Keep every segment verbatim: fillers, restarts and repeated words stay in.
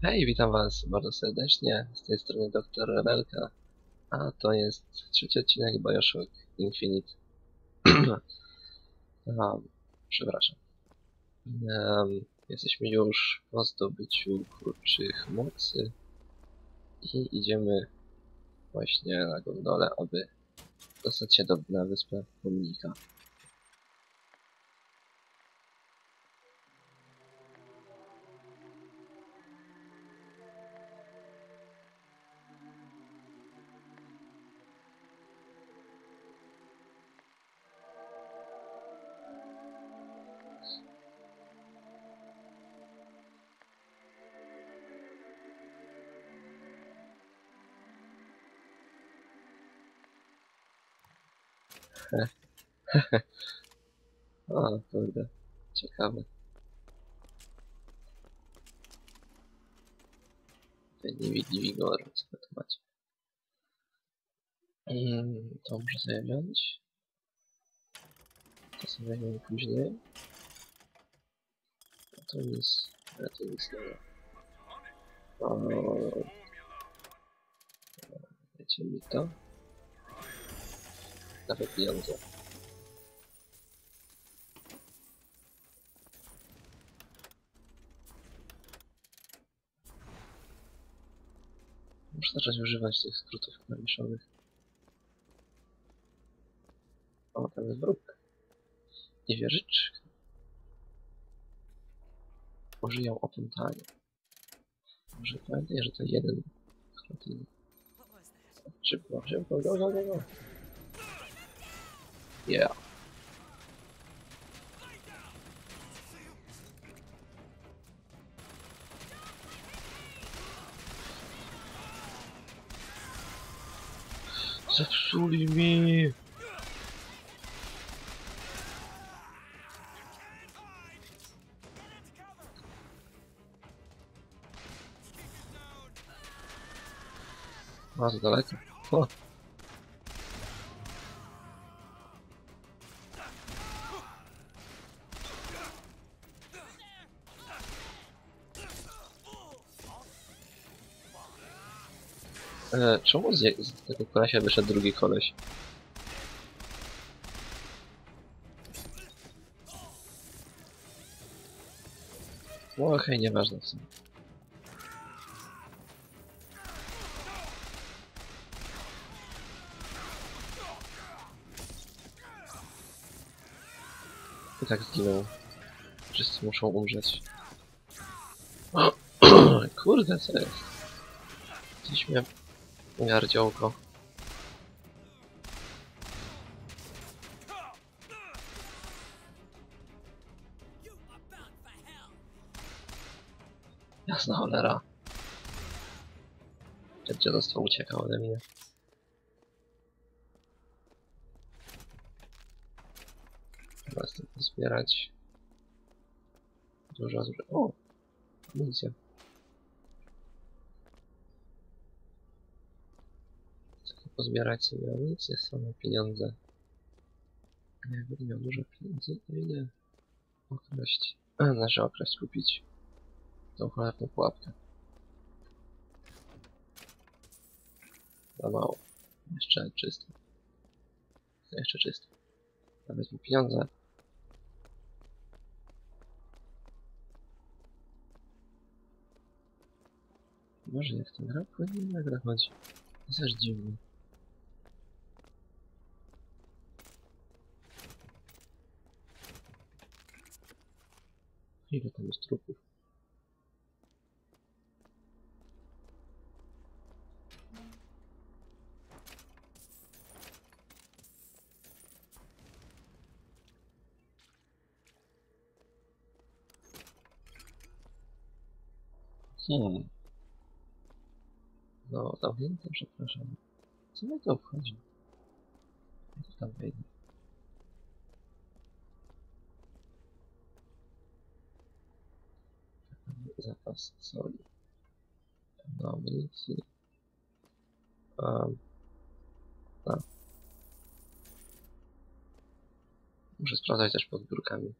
Hej, witam was bardzo serdecznie, z tej strony doktor Rebelka, a to jest trzeci odcinek BioShock Infinite. a, przepraszam. Um, jesteśmy już po zdobyciu kurczych mocy i idziemy właśnie na gondolę, aby dostać się do, na wyspę Pomnika. O, kurde, ciekawe. Niewidliwi Igor, co wy to macie? Mm, to muszę sobie wziąć. To sobie weźmiemy później. A to nic, ale to nic nie ma. O, wiecie mi to? Nawet pieniądze. Muszę zacząć używać tych skrótów klawiszowych. O, tam jest wróg. I wieżyczka. Użyją opętania. Może pamiętaj, że to jeden skrót. Szybko, szybko, go, go, go, go. Yeah. Zepsuli mi! Bardzo daleko. O. E, czemu z, z tego kolesia wyszedł drugi koleś? No okej, nieważne w sumie. I tak zginął. Wszyscy muszą umrzeć. Kurde, co jest? Coś mnie ujardziołko. Jasna cholera. Gdzie dziadostwo ucieka ode mnie. Trzeba z tym pozbierać. Dużo zbra... O! Amunicja. Chcę pozbierać sobie amunicję, same pieniądze. Jak będę miał dużo pieniędzy, to idę okraść. A, znaczy okraść, kupić tą cholerną pułapkę. Za mało. Jeszcze czysto. Jeszcze czysto. Nawet mi pieniądze. Może jak ten gra płynnie nagle chodzi. To jest aż dziwne. Ile tam jest trupów? Hmm. No, zamknięte, przepraszam. Co mnie to obchodzi? Ja to tam wejdę. Zapas soli. No, amunicji. Um, a. Muszę sprawdzać też pod biurkami.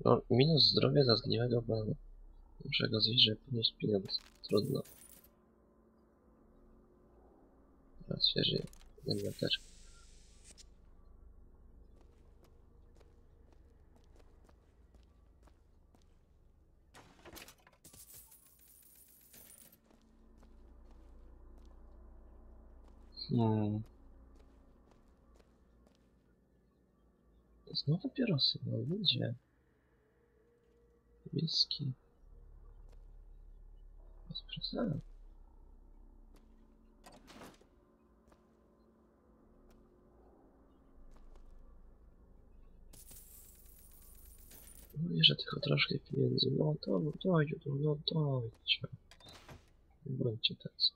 No, minus zdrowia za zgniłego banana. Muszę go zjeść, żeby podnieść pieniądze. Trudno. Teraz się żyje. Jedna teczka. Hmm. Znowu papierosy, no ludzie. Whisky. Bez przesady. Mówię, że tylko troszkę pieniędzy. No to dojdzie, to no dojdzie. Nie bądźcie tacy.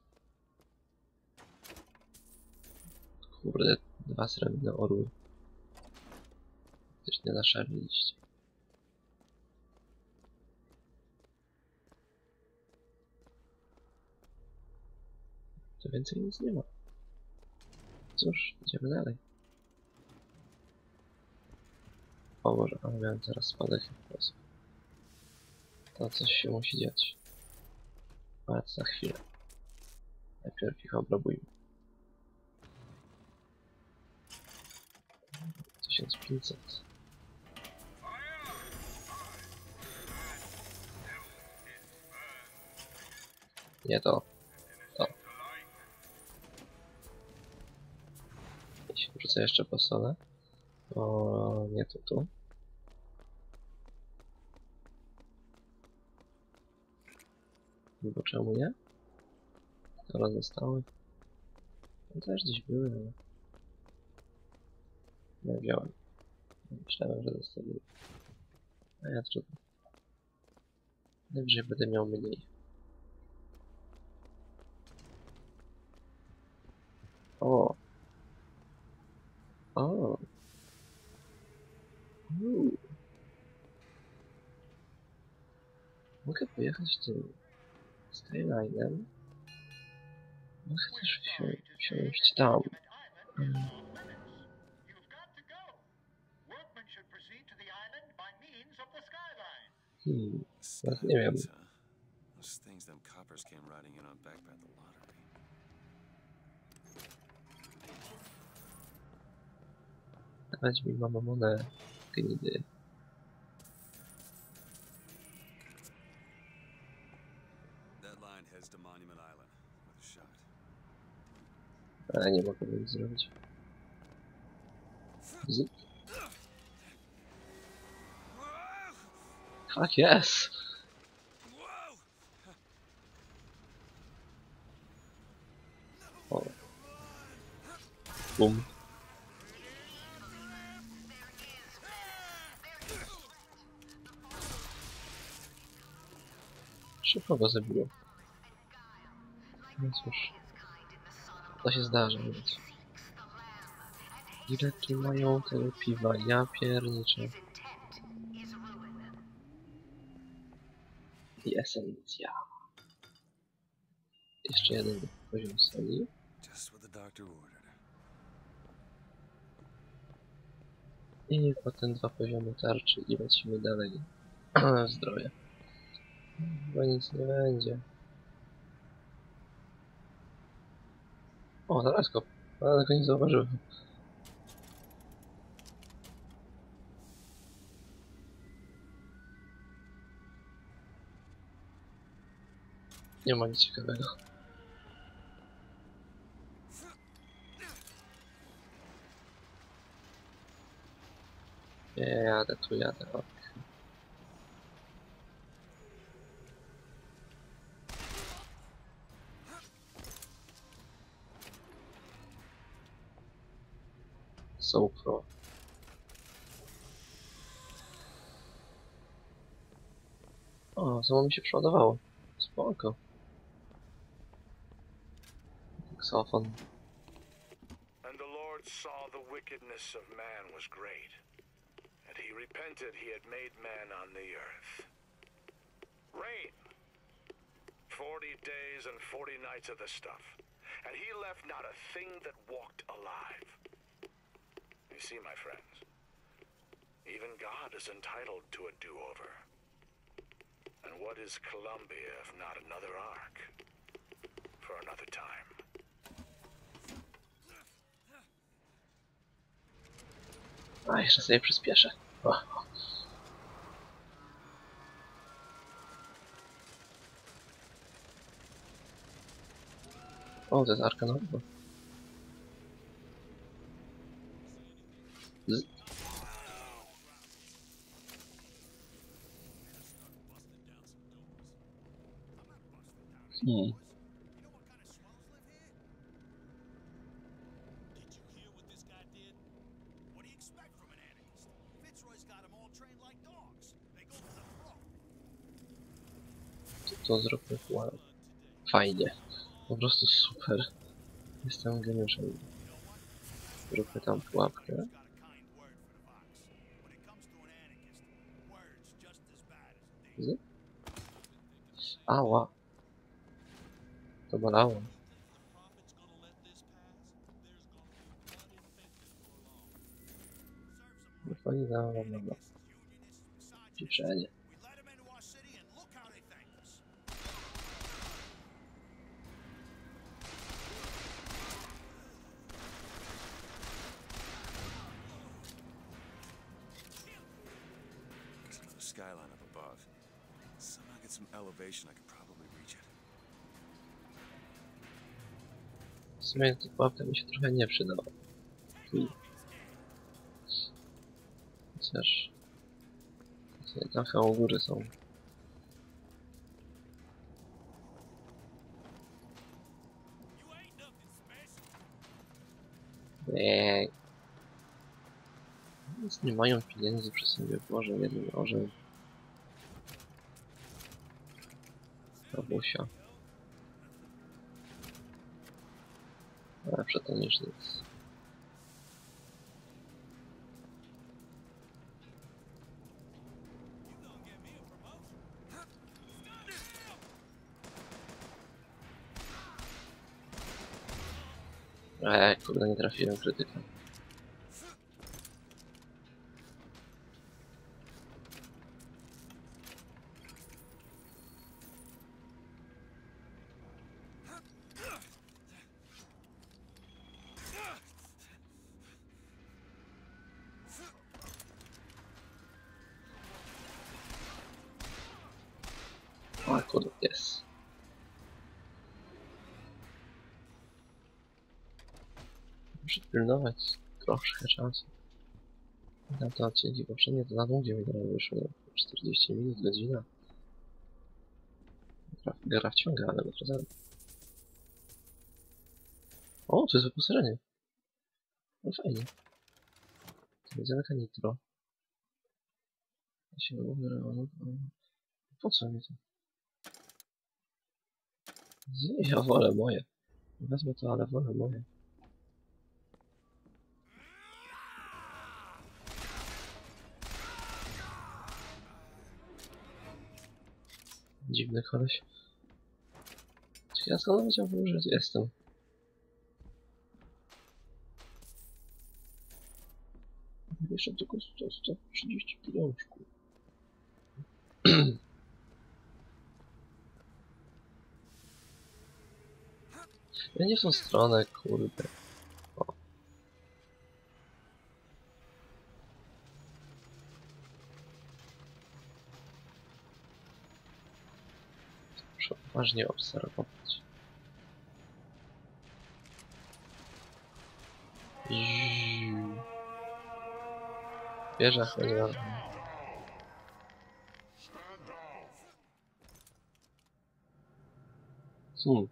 Kurde, dwa srebrne orły. Też nie naszarliście. To więcej nic nie ma. Cóż, idziemy dalej. O Boże, ale miałem teraz spadek po prostu. To coś się musi dziać. Ale za chwilę. Najpierw ich obrabujmy. tysiąc pięćset. Nie to. To. Jeśli wrzucę jeszcze po solę. O, nie to tu. Bo czemu nie? Skoro zostały. No też gdzieś były, ale... Nie wziąłem. Myślałem, że zostawiłem. A ja trudno. Najwyżej będę miał mniej. O! O! Uuu. Mogę pojechać tym Skylinem. Mogę też wsi wsiąść tam. Hmm. Hmm. Nawet nie wiem. Dawać mi mamonę, gnidy. Ale nie mogę nic zrobić. Zyp. Fuck yes! O. Bum. Szybko go zabiło. No cóż. To się zdarza, więc. Ile tu mają tego piwa? Ja pierniczę. I esencja. Jeszcze jeden poziom soli. I potem dwa poziomy tarczy i lecimy dalej. Zdrowie. Chyba nic nie będzie. O, zaraz go. Ale tego nie zauważyłem. Nie ma nic ciekawego. Nie, jadę tu, jadę. O. So pro. O, samo mi się przeładowało. Spoko. Saksofon. And the Lord saw the wickedness of man was great, and he repented he had made man on the earth. Rain. Forty days and forty nights of the stuff, and he left not a thing that walked alive. You see, my friends, Even God is entitled to a do-over. And what is Columbia if not another ark? For another time. A, jeszcze sobie przyspieszę. O, o. O, to jest arka nowa. Z... Hmm. To zróbmy pułapkę. Fajnie. Po prostu super. Jestem geniuszem. Zróbmy tam pułapkę. Z? Ała. To bolało. No fajnie, no, no, no. Pieprzenie. Skyline up above. Somehow get some elevation, I could probably reach it. W sumie ta pułapka mi się trochę nie przydała. Chociaż... Trochę u góry są. Eee. Nic nie mają pieniędzy przy sobie, Boże, jeden orzeł. Babusia. Lepsze to niż nic. Eee, kurde, nie trafiłem krytyka. A, kurde, jest. Muszę pilnować troszkę czasu. Na to odcinki poprzednie to na długie mi teraz wyszło. czterdzieści minut, godzina. Gra, gra wciąga, ale bez przesady. O, to jest wyposażenie. No fajnie. Widzę nitro. Ja się wybrałem. Po co mi to? Ja wolę moje. Wezmę to, ale wolę moje. Dziwny koleś. Czy ja skąd wiedziałem, że jestem? Jeszcze tylko sto trzydzieści pieniążków. Ja nie w tą stronę, kurde. O. Muszę uważnie obserwować. Ziu. Wieża chroniona. Hmm.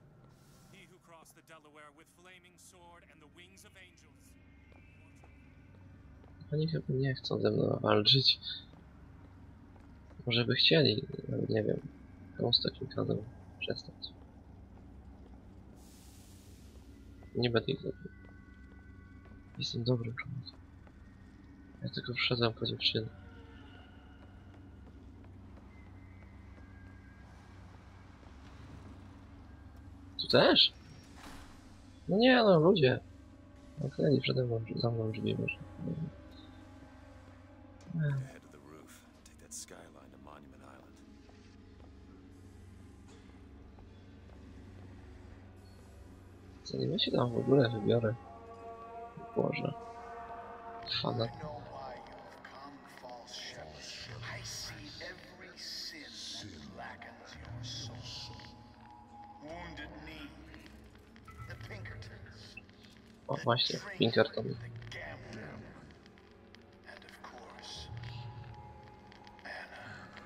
Oni chyba nie chcą ze mną walczyć. Może by chcieli, ale nie wiem. Komu z takim kazał przestać. Nie będę ich zabił. Jestem dobrym człowiekiem. Ja tylko wszedłem po dziewczynę. Tu też? No nie no, ludzie. Okej, przede mną, za mną drzwi może. Head to the roof. Take that skyline to Monument Island. Zanim ja się tam w ogóle wybiorę, Boże, fana. I know why you've come, false shepherd. I see every sin that blackens your soul. Wounded knee, the Pinkertons, O, właśnie, Pinkerton. the gambler, and of course, Anna.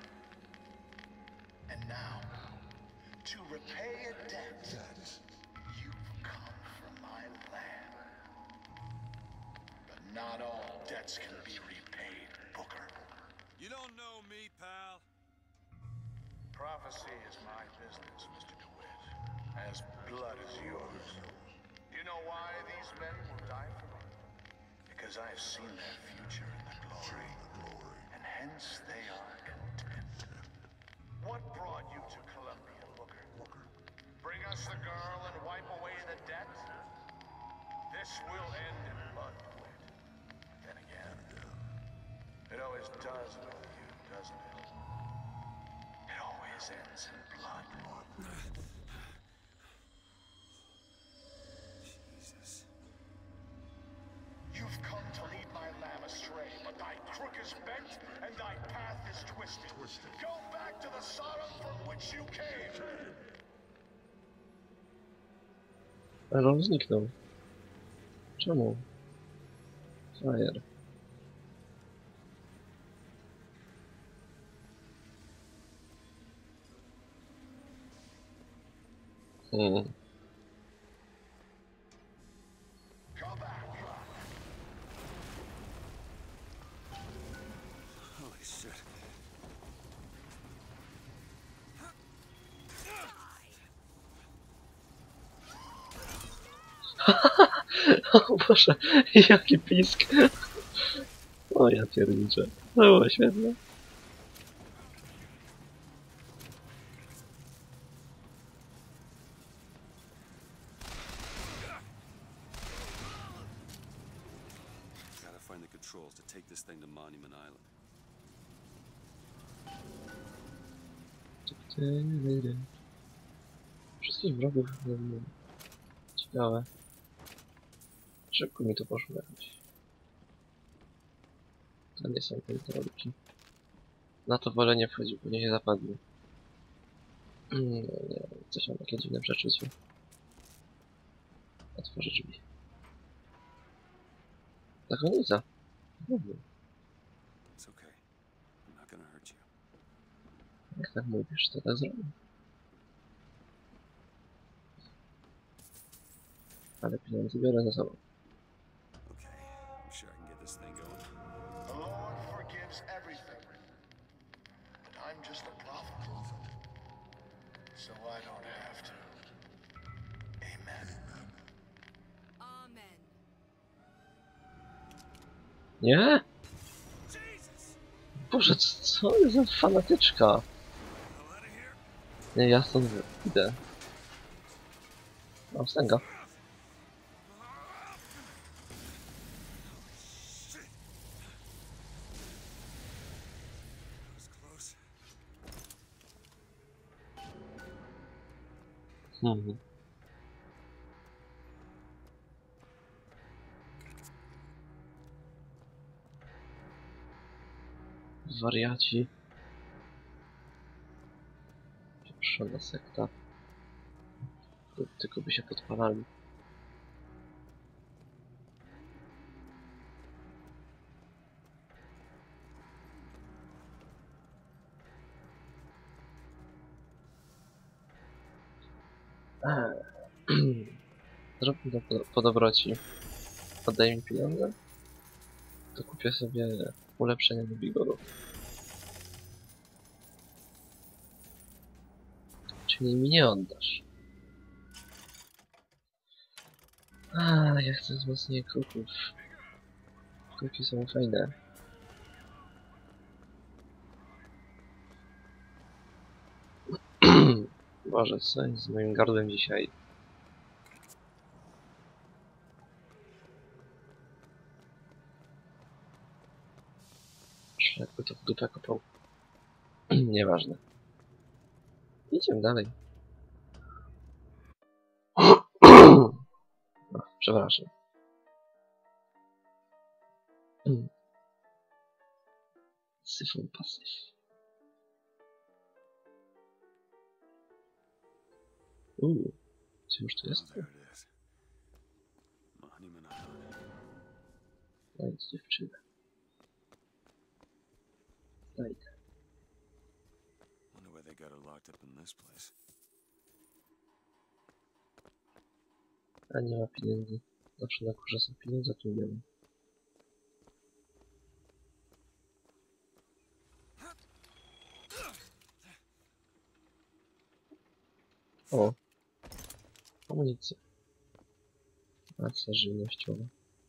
And now, to repay a debt, you've come from my land. But not all debts can be repaid, Booker. You don't know me, pal. Prophecy is my business, Mister DeWitt. As blood is yours. Do you know why these men will die for me? Because I have seen their future in the glory, and hence they are content. What brought you to Columbia, Booker? Bring us the girl and wipe away the debt? This will end in blood, DeWitt. Then again, it always does with you, doesn't it? It always ends in blood. Jesus. You've come to lead my lamb astray, but thy crook is bent and thy path is twisted. Go back to the Sodom from which you came. Ale on zniknął. Czemu? Frajer. Hmm. Come back. Holy shit. O Boże, jaki pisk. O ja pierniczę. To było świetne. Gotta find the controls to take this thing to Monument Island. Wszystkich wrogów zabiłem. Ciekawe. Szybko mi to poszło jakoś. To nie są kontrolki. Na to wolę nie wchodzić, bo nie się zapadnie. Nie, nie, coś mam takie dziwne przeczucie. Otworzę drzwi. Zakonnica. Mhm. It's okay. I'm not gonna hurt you. Jak tak mówisz, to tak zrobię. Ale pieniądze biorę za sobą. Okay. I'm sure I can get this thing going. The Lord forgives everything. But I'm just a prophet. So I don't have to. Amen. Amen. Nie? Jesus! Boże, co co jest za fanatyczka? Hell out of here. Nie, ja stąd idę. Mam stęga. Shit. That was close. Mhm. Wariaci. Pieprzona sekta. Tylko by się podpalali. Eee. Zróbmy to po, po dobroci. Oddaj mi pieniądze, to kupię sobie ulepszenie do bigorów. Czyli mi nie oddasz. A, ja chcę wzmocnienie kruków. Kruki są fajne. Boże, co jest z moim gardłem dzisiaj? dupę kopał. Nieważne. Idziemy dalej. No, przepraszam. Syfon pasyw. Uuu, co już tu jest? Oh, there it is. Monument on. Znajdź dziewczynę. Znajdę. Wonder why they got her locked up in this place. A nie ma pieniędzy. Zawsze na górze są pieniądze, tu nie ma. O! Amunicja. Racja żywnościowa.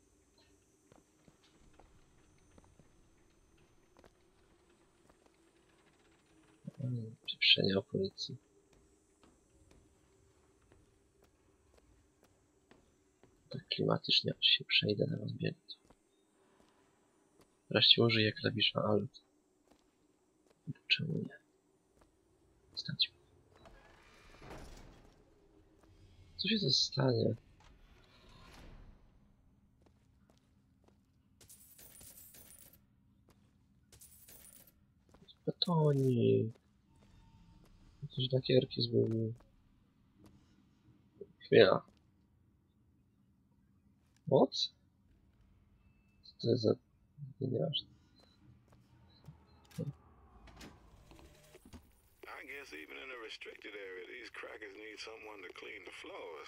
Mm, Pieprzenie o policji. Tak klimatycznie, aż się przejdę na rozbiegać. Wreszcie użyję klawisza Alt. Czemu nie? Stać. Co się to stanie? Batoni. Coś dla kierki zgubił. Chwila. What? Co to jest za... Nieważne. I guess even in a restricted area, these crackers need someone to clean the floors.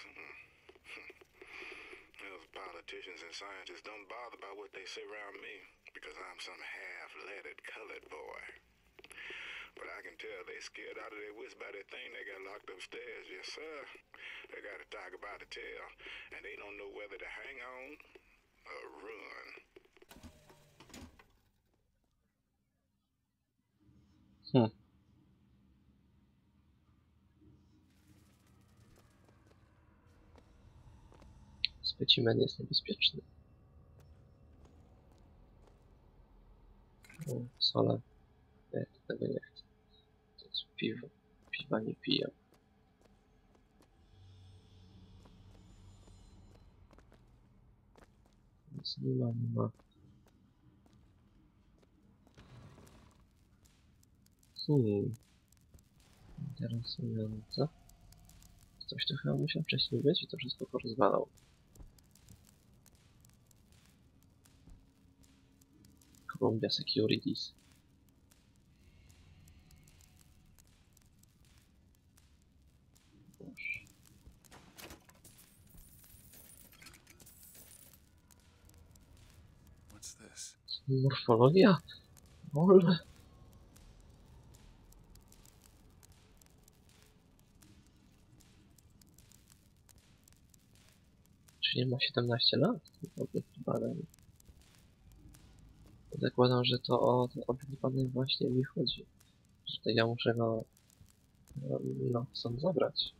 Those politicians and scientists don't bother about what they say around me because I'm some half-leaded colored boy. But I can tell they scared out of their wits by that thing they got locked upstairs. Yes, sir. They got a tiger by the tail, and they don't know whether to hang on or run. Hmm. Specimen jest niebezpieczny. O, sola. Nie, tego nie chcę. To jest piwo. Piwa nie piję. Nic nie ma, nie ma. Hmm. Interesujące. Coś to chyba musiał wcześniej być i to wszystko porozwalał. Columbia Securities. Boże. What's this? Morfologia? Ole. Czyli ma siedemnaście lat? Obiekt badań. Zakładam, że to o ten obiekt badań właśnie mi chodzi. Że to ja muszę go no, stąd zabrać.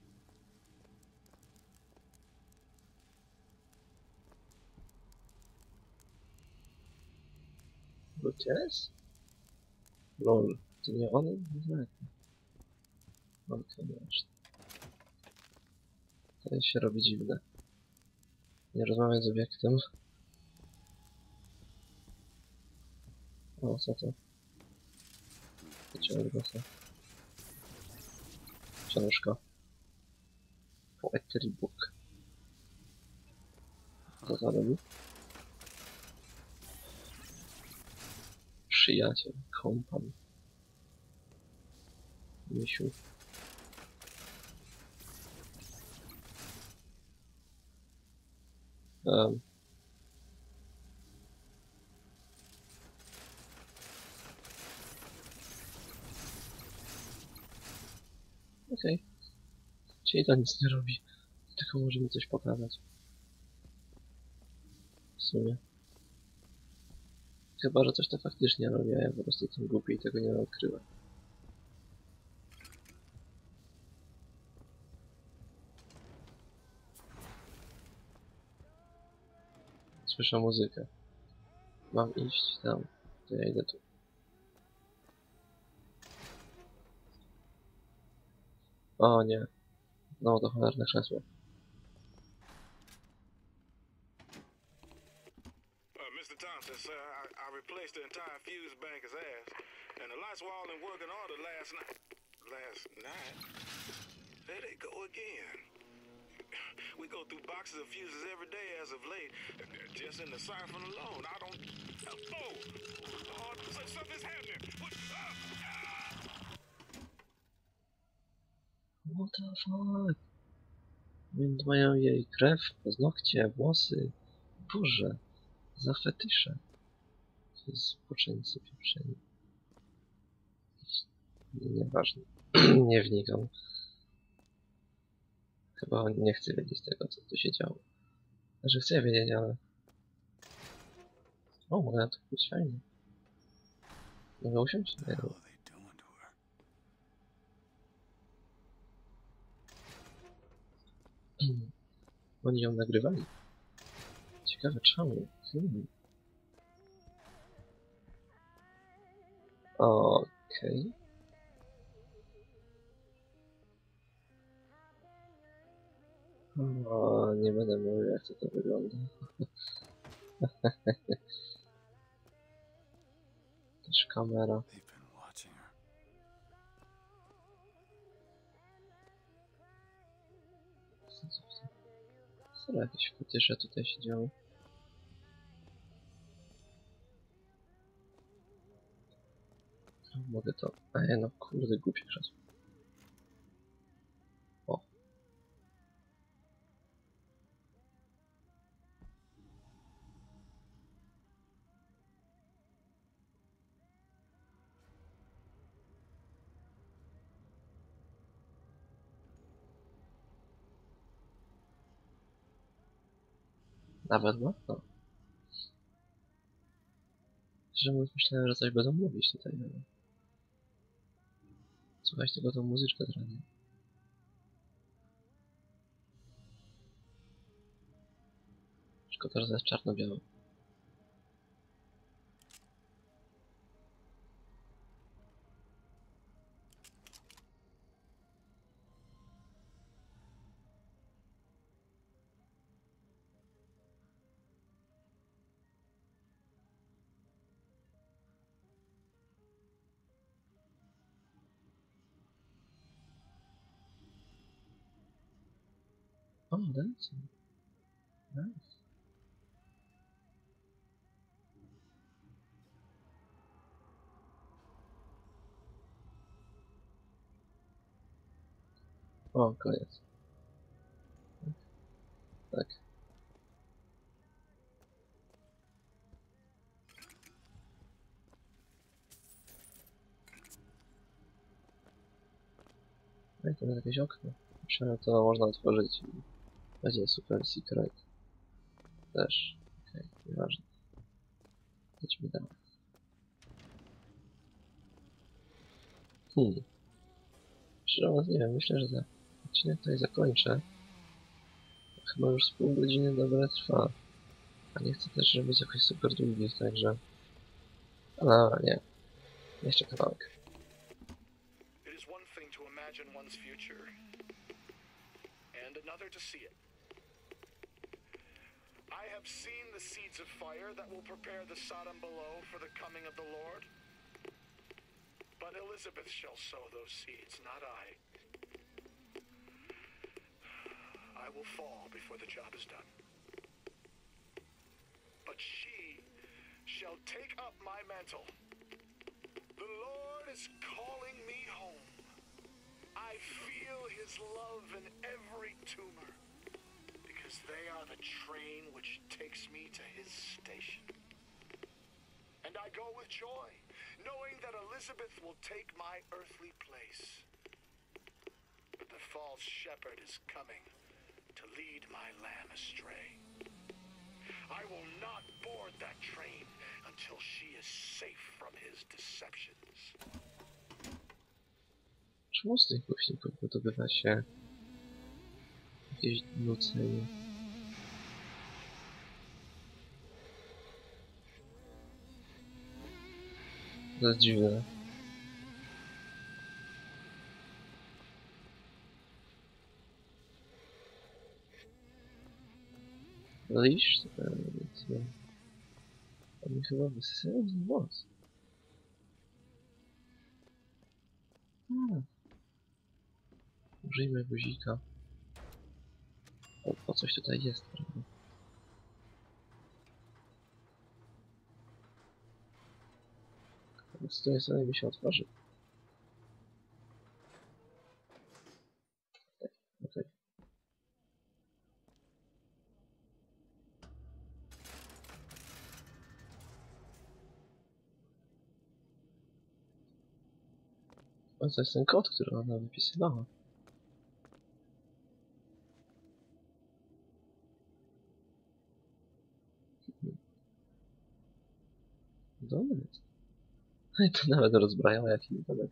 Gutierrez? Lol, to nie on? Nie. No to nieważne. To się robi dziwne. Nie rozmawiać z obiektem. O, co to? Wyciągnę się. Książka. Poetry book. Co to robi? Przyjaciel, kompan. Misiu. Um. Okej. Okay. Czyli to nic nie robi. Tylko może mi coś pokazać. W sumie. Chyba, że coś to faktycznie robi, a ja po prostu jestem głupi i tego nie odkryłem. Słyszę muzykę. Mam iść tam. To ja idę tu. O nie. No to cholerne krzesło. Uh, Mister Thompson, sir, I, I replaced the entire fuse banker's ass, and the lights were all in working order last night. Last night? There they go again. We go through boxes of fuses every day as of late. Just in the siphon alone, I don't... Oh! Oh, so something's happening! What? Ah! Ah! What the fuck? Więc mają jej krew, paznokcie, włosy. Boże, za fetysze. To jest zboczeńcy pieprzeni. Nieważne. Nie wnikam. Chyba nie chcę wiedzieć tego, co tu się działo. Znaczy chcę wiedzieć, ale... O, mogę na to być fajnie. Mogę usiąść? Nie, What are they doing to her? oni ją nagrywali. Ciekawe czemu. Hmm. Okej. O, nie będę mówił, jak to, to wygląda. Też kamera. They've been watching her. Serio, jakieś fetysze tutaj się działy. No, mogę to... Ej, no kurde, głupie krzesło. O. Nawet ma? No. Szczerze mówiąc, myślałem, że coś będą mówić tutaj, ale... Słuchać tylko tą muzyczkę z radia. Szkoda, że to jest czarno-białe. O, dancing. Nice. O, koniec. Tak. No i to jest jakieś okno. Myślałem, to można otworzyć i będzie super secret. Też. Okej, okay, nieważne. Idźmy dalej. Hmm. Szczerze mówiąc, nie wiem, myślę, że ten odcinek tutaj zakończę. Chyba już z pół godziny dobre trwa. A nie chcę też, żeby być jakoś super długi, także... Ale nie. Jeszcze kawałek. It is one thing to imagine one's future, and another to see it. I have seen the seeds of fire that will prepare the Sodom below for the coming of the Lord. But Elizabeth shall sow those seeds, not I. I will fall before the job is done. But she shall take up my mantle. The Lord is calling me home. I feel his love in every tumor, because they are the train which takes me to his station. And I go with joy, knowing that Elizabeth will take my earthly place. But the false shepherd is coming to lead my lamb astray. I will not board that train until she is safe from his deceptions. Czemu z tych głośników wydobywa się jakieś nucenie? To jest dziwne. liść, więc on mi chyba wysyłał z włos. Hmm. Użyjmy guzika. O, po coś tutaj jest, prawda? Z tej strony mi się otworzy. Okej. O, to jest ten kod, który ona wypisywała. Dobry. I to nawet rozbrajała jakiś domek.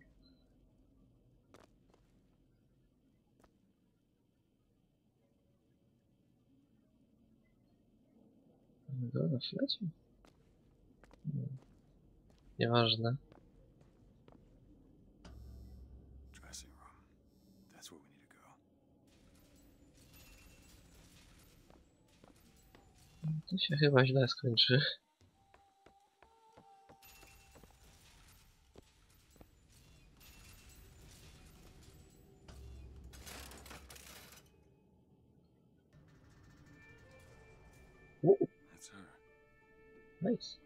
Go na świecie? No. Nieważne. Dressing room. That's where we need to go. To się chyba źle skończy. Uuu, That's her. nice.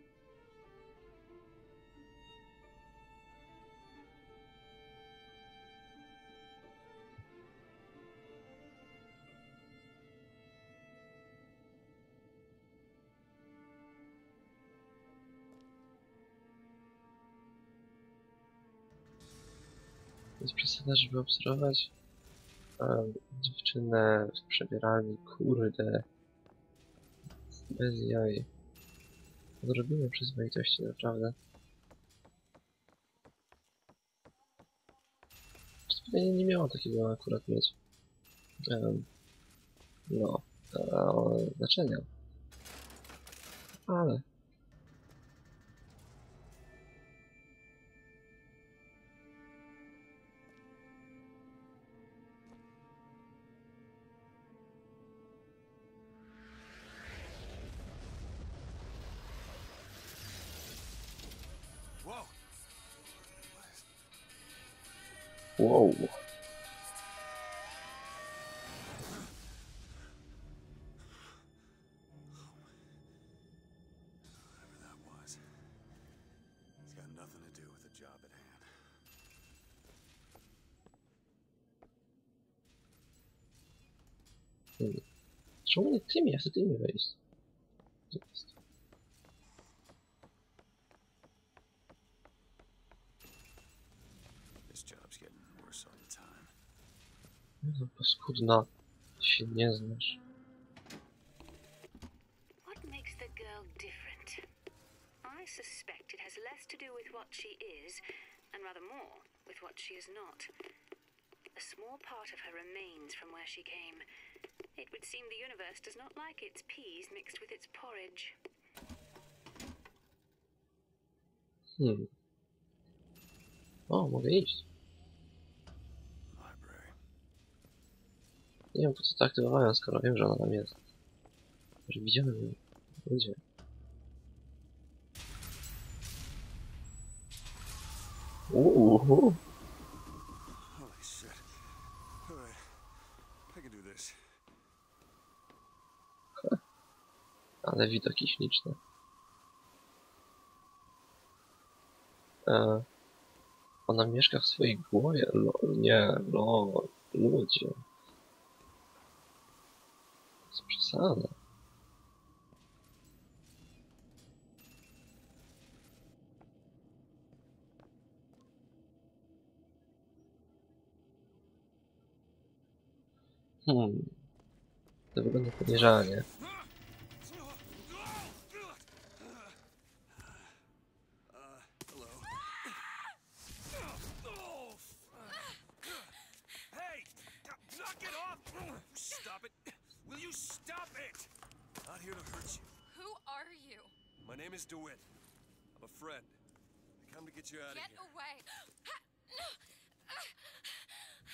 Jest przesada, żeby obserwować um, dziewczynę w przebieralni, kurde. Bez jaj. Odrobinę przyzwoitości, naprawdę. Pewnie nie miało takiego akurat mieć. Um, no, e, znaczenia. Ale. Whoa! Wow. Whatever that was. It's got nothing to do with the job at hand. Hmm. Czemu nie tymi? Ja chcę tymi wejść. Gdzie to jest? This job's getting worse all the time. Jezu, paskudna. Się nie znasz. What makes the girl different? I suspect it has less to do with what she is, and rather more with what she is not. A small part of her remains from where she came. It would seem the universe does not like its peas mixed with its porridge. Hmm. O, mogę iść. Library. Nie wiem po co to aktywowałem, skoro wiem, że ona tam jest. Że widziałem ją. Ludzie. Uuu. Holy shit. Alright. I can do this. Ale widoki śliczne. E, ona mieszka w swojej głowie. Lol, nie, lol, ludzie. To jest przesada. Hmm. To wygląda podejrzanie. Hey! Knock it off! Stop it! Will you stop it? Not here to hurt you. Who are you? My name is DeWitt. I'm a friend. I come to get you out Get of here. away!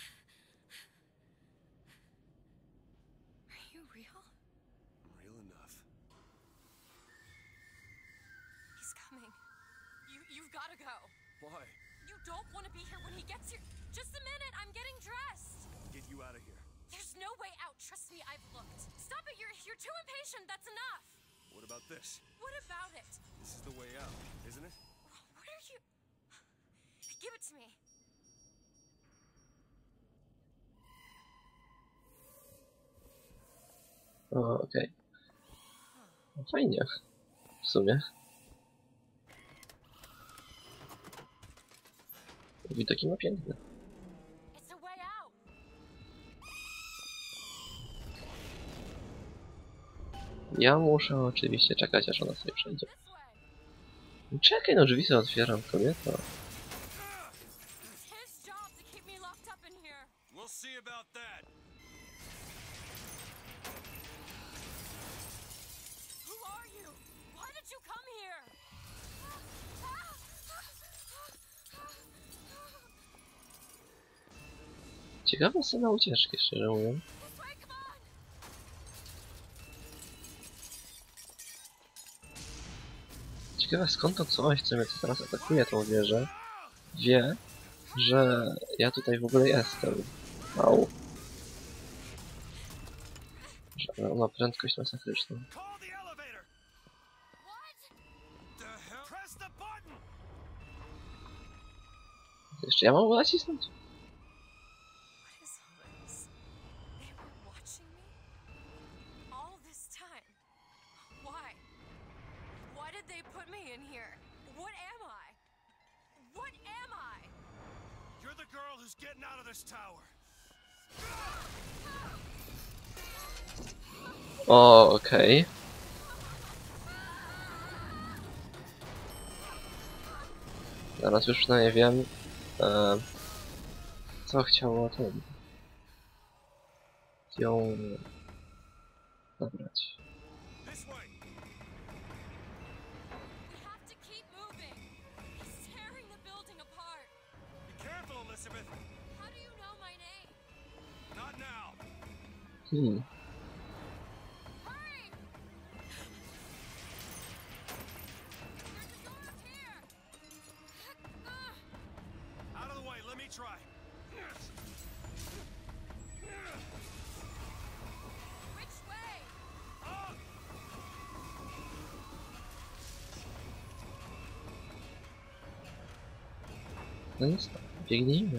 Are you real? I'm real enough. coming. You, you've got to go. Why? You don't want to be here when he gets here. Just a minute, I'm getting dressed. Get you out of here. There's no way out. Trust me, I've looked. Stop it, you're, you're too impatient. That's enough. What about this? What about it? This is the way out, isn't it? What are you... Give it to me. O, okej. No fajnie. W sumie. Widoki ma piękne. It's a way out. Ja muszę oczywiście czekać, aż ona sobie przejdzie. This way. Czekaj, no drzwi sobie otwieram, kobieto. It's his job to keep me locked up in here. We'll see about that. Who are you? Why did you come here? Ciekawa scena ucieczki, szczerze mówiąc. This way, come on. Ciekawe skąd to coś, co mnie teraz atakuje tą wieżę, wie, że ja tutaj w ogóle jestem. Au. Że ona ma prędkość masakryczną. Call the elevator. What? The hell? Press the button. Jeszcze ja mam go nacisnąć? What is all this? They were watching me? All this time? Why? Why did they put me in here? What am I? What am I? You're the girl who's getting out of this tower. O, okej. Teraz już przynajmniej wiem, e, co chciało ten ją zabrać. This way. We have to keep moving. He's tearing the building apart. Be careful, Elizabeth. How do you know my name? Not now. Hmm. Hurry! There's a door up here. Out of the way. Let me try. Which way? Up. No nic, biegnijmy.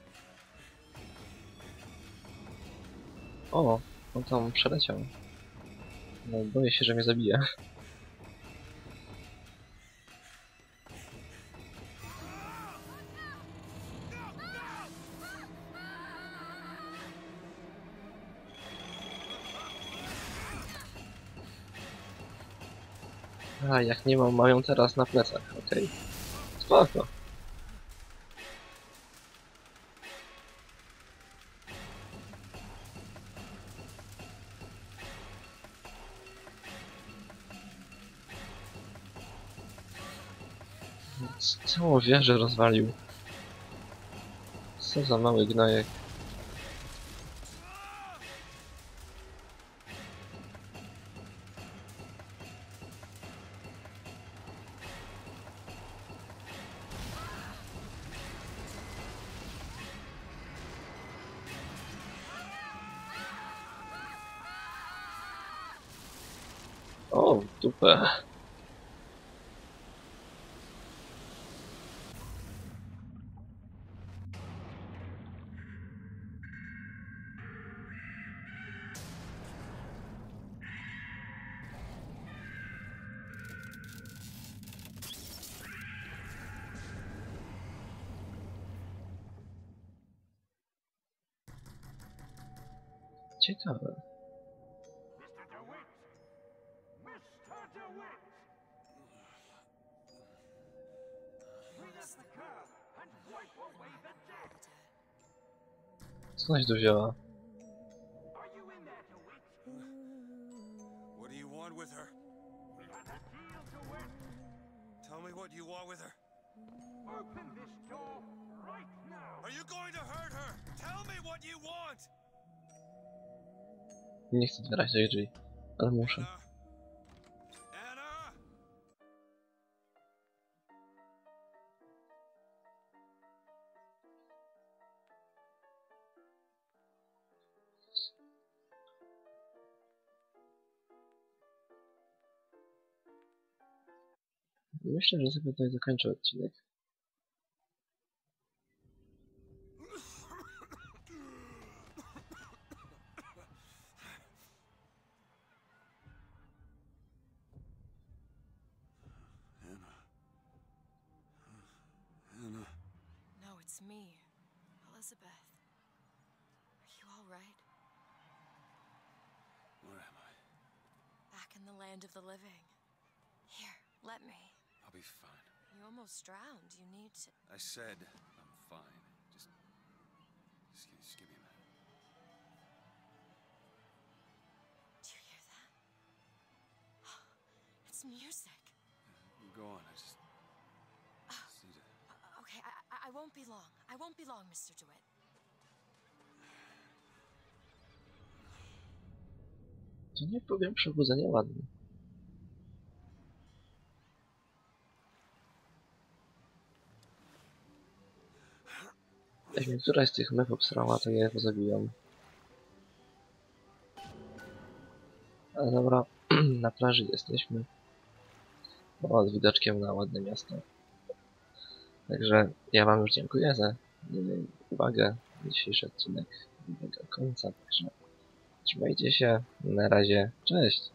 O, on tam przeleciał. No, boję się, że mnie zabije. A, jak nie mam, mam ją teraz na plecach, okej. Spoko. Całą wieżę rozwalił. Co za mały gnojek. O, w dupę. Ciekawe. Co ona się tu wzięła? What do you want with her? Tell me what you want with her. Open this door right now. Are you going to hurt her? Tell me what you want. Nie chcę otwierać tych drzwi, ale muszę. Anna? Anna? Myślę, że sobie tutaj zakończę odcinek. No, it's me, Elizabeth. Are you all right? Where am I? Back in the land of the living. Here, let me. I'll be fine. You almost drowned. You need to. I said I'm fine. Just, just, gi- just give me a minute. Do you hear that? It's music. Go on. I just, just need to. Uh, okay, I, I I won't be long. I won't be long, Mister DeWitt. To nie powiem, przebudzenie ładne. Jak mnie któraś z tych mech obsrała, to ja je zabijam. Ale dobra, na plaży jesteśmy. O, z widoczkiem na ładne miasto. Także ja wam już dziękuję za y, uwagę. Dzisiejszy odcinek dobiega końca. Także trzymajcie się. Na razie. Cześć.